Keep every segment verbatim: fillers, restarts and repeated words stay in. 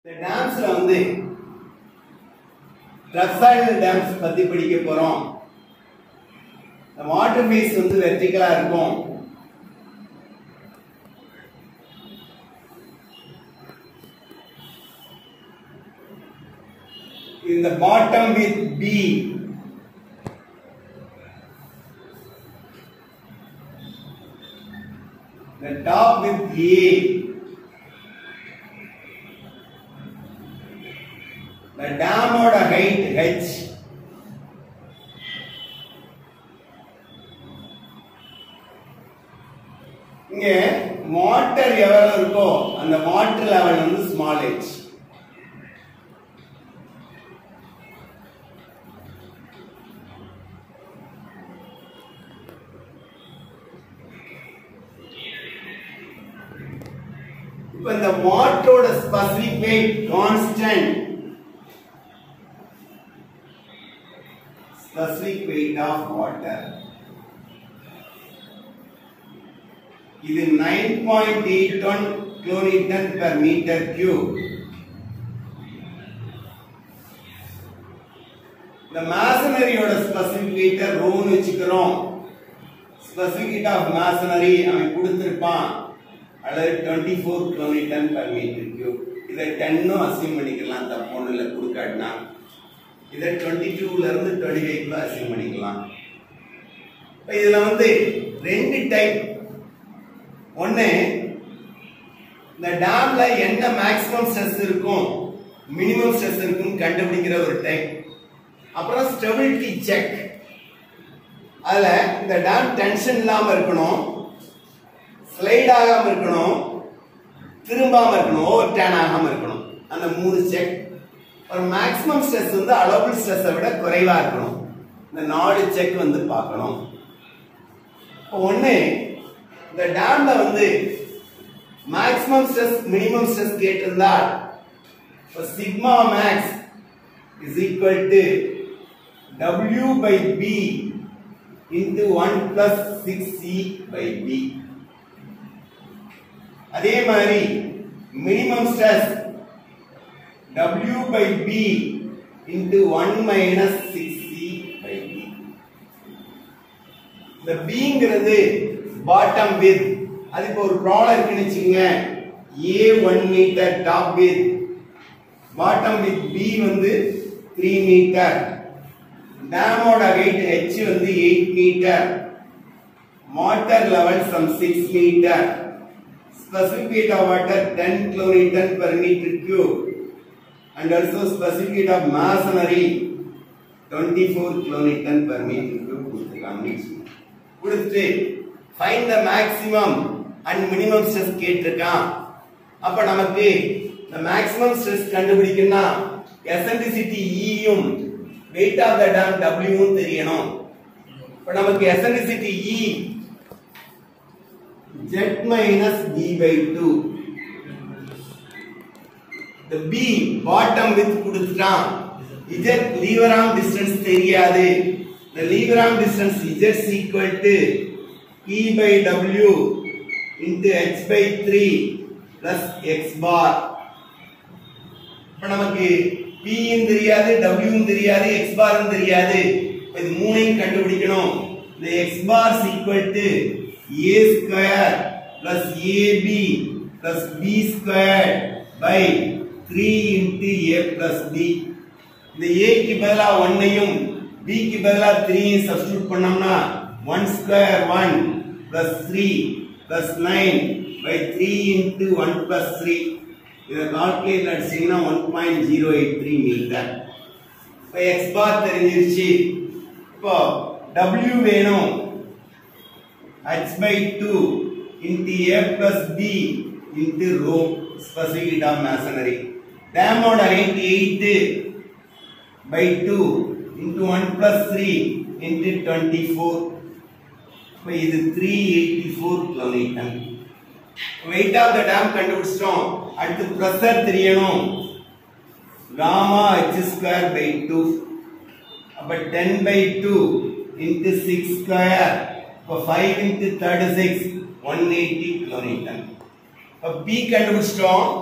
இந்த டாம்ஸ்ல வந்து ட்ரஃபைல் டாம்ஸ் பத்தி படிக்க போறோம். இந்த வாட்டர் ஃபேஸ் வந்து வெர்டிகலா இருக்கும். இந்த bottom with B, the top with A, the dam oda height H, இங்க வாட்டர் எவ்வளவு இருக்கோ அந்த வாட்டர் லெவல் வந்து small h. When the water specific weight constant, specific weight of water, இது nine point eight one kilonewton per meter cube. The masonry oda specific weight rho nu வெச்சுக்கிறோம். Specific weight of masonry அவன் கொடுத்திருப்பான். அல்லது twenty-four kilonewton per meter cube. இதை ten னு assume பண்ணிக்கலாம், தப்பு ஒண்ணு இல்ல கொடுக்காட்டினா. இதை twenty-two ல இருந்து twenty-five க்கு அஸ்யூம் பண்ணிக்கலாம். இப்போ இதுல வந்து ரெண்டு டைப். ஒண்ணு, இந்த டேம்ல என்ன மேக்ஸிமம் ஸ்ட்ரெஸ் இருக்கும், மினிமம் ஸ்ட்ரெஸ் இருக்கும் கண்டுபிடிக்கிற ஒரு டைப். அப்புறம் ஸ்டெபிலிட்டி செக். அதுல இந்த டேம் டென்ஷன் இல்லாம இருக்கணும், ஸ்லைட் ஆகாம இருக்கணும், திரும்பாம இருக்கணும், ஓவர் டர்ன் ஆகாம இருக்கணும். அந்த மூணு செக். ஒரு மேக்ஸிமம் ஸ்ட்ரெஸ் வந்து அலோவபிள் ஸ்ட்ரெஸ்ஸை விட குறைவா இருக்கணும். இந்த நாலு செக் வந்து பார்க்கணும். ஒண்ணு, இந்த டேம்ல வந்து மேக்ஸிமம் ஸ்ட்ரெஸ் மினிமம் ஸ்ட்ரெஸ் கேட்டிருந்தால் sigma max is equal to W by B into one plus six C by B. அதே மாதிரி minimum stress W by B into one minus six C by B. இந்த Bங்கிறது bottom width. அதுக்கு ஒரு problem இருக்குன்னு வெச்சுங்க. A one meter top width, bottom width B வந்து three meter, dam oda height H வந்து eight meter, water level from six meter, specific weight of water ten kilonewton per meter cube, and also specific weight of masonry twenty-four kilonewton per meter cube கொடுத்துருக்காங்க. கொடுத்துட்டு find the maximum and minimum stress கேட்டிருக்கான். அப்ப நமக்கு the maximum stress கண்டுபிடிக்கணும்னா eccentricity E யும் weight of the dam W யும் தெரியணும். இப்ப நமக்கு eccentricity E Z minus B by two. The B bottom width கொடுத்துட்டான். Z lever arm distance தெரியாது. The lever arm distance Z is equal to P by W into H by three plus X bar. இப்ப நமக்கு P யும் தெரியாது, W யும் தெரியாது, X bar யும் தெரியாது. இது மூணையும் கண்டுபிடிக்கணும். The X bar is equal to A square plus A B plus B square by three into A plus B. இந்த A க்கு பதிலா one ஐயும் B க்கு பதிலா three ஐயும் சப்ஸ்டிட்யூட் பண்ணோம்னா one square one plus three plus nine by three into one plus three. இதை calculate அடிச்சீங்கன்னா one point zero eight three metre. இப்போ X bar தெரிஞ்சிருச்சு. இப்போ W வேணும். H by two into A plus B into rho specific weight of masonry. Dam oda height eight by two into one plus three into twenty-four. இப்போ இது three eighty-four kilonewton. weight of the dam கண்டுபிடிச்சிட்டோம். அடுத்து pressure தெரியணும். gamma h square by two. அப்ப ten by two into six square. இப்போ five into thirty-six one eighty kilonewton. P கண்டுபிடிச்சிட்டோம்.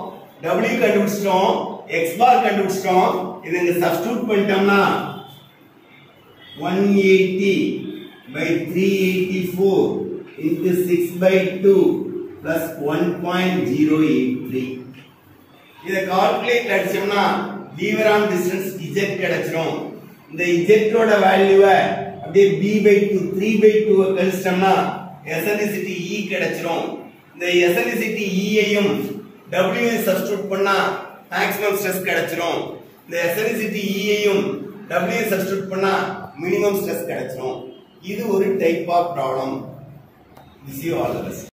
W கண்டுபிடிச்சிட்டோம், x bar கண்டுபிடிச்சிட்டோம். இது இங்க சப்ஸ்டிட்யூட் பண்ணிட்டோம்னா one eighty by three eighty-four into six by two plus one point zero eight three. இத calculate அடிச்சோம்னா lever arm distance z கிடைச்சிரும். இந்த z ஓட வேல்யூவை அப்படியே b by two three by two கழிச்சிட்டோம்னா எசென்ட்ரிசிட்டி E கிடைச்சிரும். இந்த எசென்ட்ரிசிட்டி E ஐயும் W ஐ சப்ஸ்டிட்யூட் பண்ணா மேக்ஸிமம் ஸ்ட்ரெஸ் கிடைச்சிரும். இந்த எசென்ட்ரிசிட்டி E ஐயும் W ஐ சப்ஸ்டிட்யூட் பண்ணா மினிமம் ஸ்ட்ரெஸ் கிடைச்சிரும். இது ஒரு type of problem. Wish you all the best.